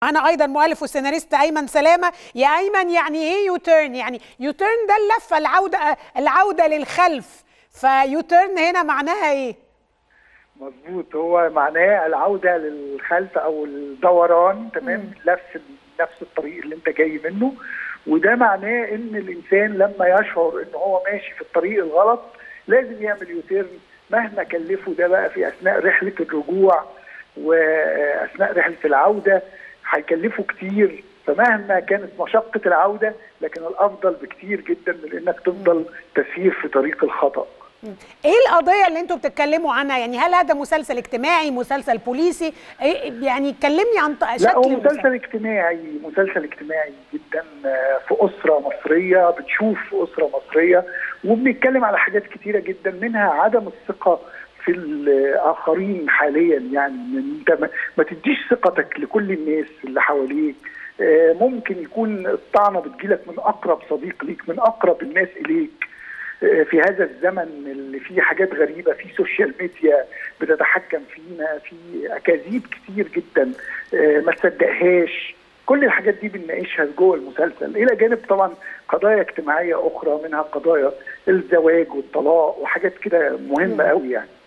معانا ايضا مؤلف والسيناريست ايمن سلامه. يا ايمن، يعني ايه يوتيرن؟ يعني يوتيرن ده اللفه، العوده للخلف، فيوتيرن هنا معناها ايه؟ مظبوط، هو معناه العوده للخلف او الدوران، تمام، نفس الطريق اللي انت جاي منه. وده معناه ان الانسان لما يشعر ان هو ماشي في الطريق الغلط لازم يعمل يوتيرن مهما كلفه، ده بقى في اثناء رحله الرجوع واثناء رحله العوده هيكلفه كتير. فمهما كانت مشقه العوده، لكن الافضل بكتير جدا من انك تفضل تسير في طريق الخطأ. ايه القضيه اللي انتوا بتتكلموا عنها؟ يعني هل هذا مسلسل اجتماعي، مسلسل بوليسي؟ يعني كلمني عن شكل لا، هو مسلسل اجتماعي جدا، في اسره مصريه، بتشوف اسره مصريه وبنتكلم على حاجات كتيره جدا، منها عدم الثقه في الاخرين حاليا. يعني انت ما تديش ثقتك لكل الناس اللي حواليك. ممكن يكون الطعنه بتجيلك من اقرب صديق ليك، من اقرب الناس اليك. في هذا الزمن اللي فيه حاجات غريبه، في سوشيال ميديا بتتحكم فينا، في اكاذيب كتير جدا ما تصدقهاش. كل الحاجات دي بنناقشها جوه المسلسل، الى جانب طبعا قضايا اجتماعيه اخرى، منها قضايا الزواج والطلاق وحاجات كده مهمه قوي يعني.